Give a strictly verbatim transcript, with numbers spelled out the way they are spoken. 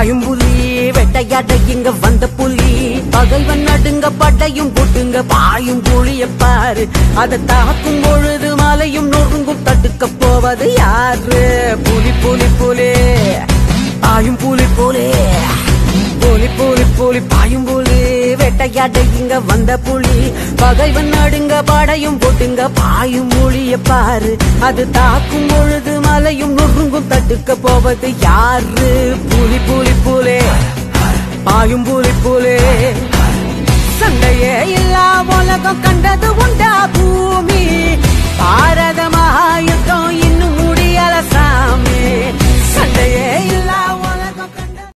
பாயும் புலி வேட்டையாட இங்க வந்த புலி பகைவன் நடுங்க பட்டையும் போட்டுங்க பாயும் புலிய பாரு அதை தாக்கும் பொழுது மலையும் நொறுங்கும் தடுக்க போவது யாரு புலி புலி புலி பாயும் புலி புலி புலி புலி புலி பாயும் புலி வேட்டையாட இங்க வந்த புலி பகைவன் நடுங்க படையும் போட்டுங்க பாயும் புலிய பாரு அது தாக்கும் பொழுது மலையும் நொறுங்கும் தடுக்க போவது யாரு புலி புலி புலி பாயும் புலி புலி சண்டையே இல்லா உலகம் கண்டது உண்டா பூமி பாரத மகா